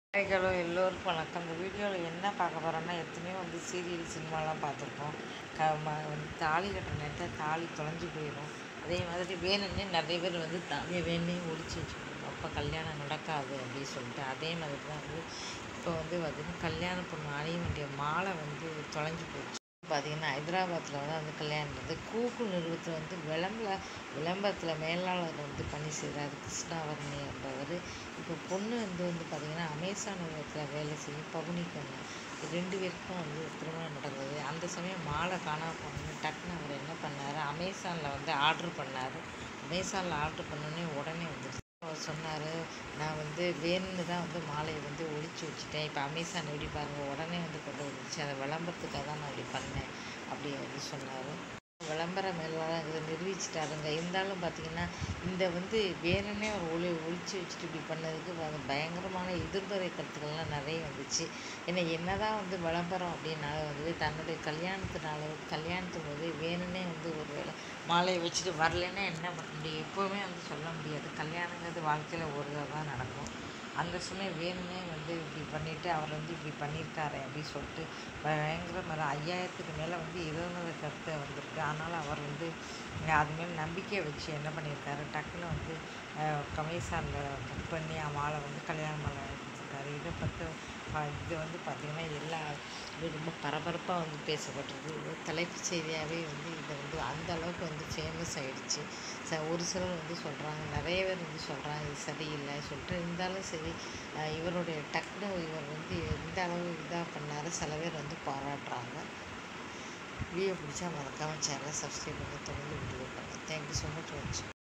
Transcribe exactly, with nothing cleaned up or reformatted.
Hello எல்லோருக்கும் வணக்கம். இந்த வீடியோவில் என்ன பார்க்க போகிறோன்னா, எத்தனையோ வந்து சீரியல் சினிமாலாம் பார்த்துருக்கோம். க ம வந்து தாலி கட்டுற நேரத்தில் தாலி தொலைஞ்சு போயிடும். அதே மாதிரி வேணும்னே நிறைய பேர் வந்து தாலியை வேணும்னே ஒழிச்சு வச்சுக்கணும், அப்போ கல்யாணம் நடக்காது அப்படின்னு சொல்லிட்டு. அதே மாதிரி தான் வந்து இப்போ வந்து பார்த்திங்கன்னா கல்யாண பொண்ணு அணிய வேண்டிய மாலை வந்து தொலைஞ்சு போச்சு. பார்த்திங்கன்னா ஹைதராபாத்தில் வந்து அந்த கல்யாணம் வந்து கூகுள் நிறுவனத்தில் வந்து விளம்பர விளம்பரத்தில் மேலாளர் வந்து பணி செய்கிறார் கிருஷ்ணாவரணி என்பவர். இப்போ பொண்ணு வந்து வந்து பார்த்திங்கன்னா அமேசான் நிறுவனத்தில் வேலை செய்யும் பவுனி கண்ணு ரெண்டு பேருக்கும் வந்து திருமணம் நடந்தது. அந்த சமயம் மாலை காணாமல் போனோன்னு டக்குன்னு அவர் என்ன பண்ணார், அமேசானில் வந்து ஆர்டர் பண்ணார். அமேசானில் ஆர்டர் பண்ணோன்னே உடனே வந்துடுச்சு. அவர் சொன்னார், நான் வந்து வேணும்னு தான் வந்து மாலையை வந்து ஒழிச்சு வச்சுட்டேன். இப்போ அமேசான் எப்படி பாருங்கள் உடனே வந்து கொண்டு வந்துடுச்சு, அதை விளம்பரத்துக்காக தான் நான் இப்படி பண்ணேன் அப்படி வந்து சொன்னார். விளம்பர மேலாளர் இதை நிரூபிச்சிட்டாருங்க. இருந்தாலும் பார்த்திங்கன்னா இந்த வந்து வேணும்னே அவர் ஒளி ஒழிச்சு வச்சுட்டு இப்படி பண்ணதுக்கு அது பயங்கரமான எதிர்மறை கருத்துக்கள்லாம் நிறைய வந்துச்சு. ஏன்னா என்ன தான் வந்து விளம்பரம் அப்படின்னால வந்து தன்னுடைய கல்யாணத்தினால கல்யாணத்துக்கு போது வேணும்னே வந்து ஒரு வேளை மாலையை வச்சுட்டு வரலன்னா என்ன பண்ண முடியும்? எப்போவுமே வந்து சொல்ல முடியாது. கல்யாணங்கிறது வாழ்க்கையில் ஒரு தடவை தான் நடக்கும். அந்த சமயம் வேணும்னே வந்து இப்படி பண்ணிவிட்டு அவர் வந்து இப்படி பண்ணியிருக்காரு அப்படின்னு சொல்லிட்டு பயங்கர மாதிரி ஐயாயிரத்துக்கு மேலே வந்து எதிர்மறை கருத்தை வந்திருக்கு. அதனால் அவர் வந்து அதுமாரி நம்பிக்கையை வச்சு என்ன பண்ணியிருக்காரு, டக்குன்னு வந்து அமேசானில் புக் பண்ணி மாலை வந்து கல்யாண மாலை எடுத்துருக்காரு. இதை பற்றி இது வந்து பார்த்திங்கன்னா எல்லா இது ரொம்ப பரபரப்பாக வந்து பேசப்பட்டிருக்கு. இது தலைப்பு செய்தியாகவே வந்து இதை வந்து அந்த அளவுக்கு வந்து ஃபேமஸ் ஆகிடுச்சு. ச ஒரு சிலர் வந்து சொல்கிறாங்க, நிறைய பேர் வந்து சொல்கிறாங்க இது சரியில்லை சொல்லிட்டு. இருந்தாலும் சரி இவருடைய டக்குன்னு இவர் வந்து எந்த அளவு இதாக பண்ணார் சில பேர் வந்து பாராட்டுறாங்க. வீடியோ பிடிச்சா மறக்காமல் சேனலை சப்ஸ்கிரைப் பண்ணி தொடர்ந்து வீடியோ பண்ணுங்கள். தேங்க்யூ ஸோ மச் வாட்சிங்.